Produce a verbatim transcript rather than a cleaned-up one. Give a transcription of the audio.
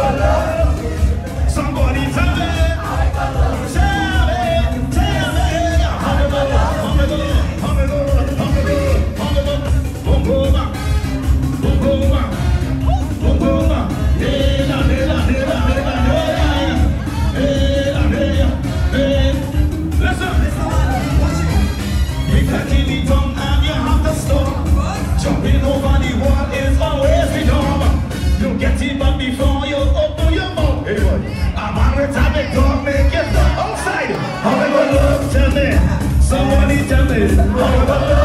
Somebody tell me, tell me, tell me, how to go, how to go, how to go, how to go, how to go, boom boom, boom boom, boom boom, hey la hey la hey la hey la hey la hey hey. Listen, you can't keep me down and you have to stop. Jumping over the wall is always the norm. You get it back before you open your mouth. Hey boy, I'm on with time it don't make it outside. How we gonna look? Tell me, somebody tell me. How we gonna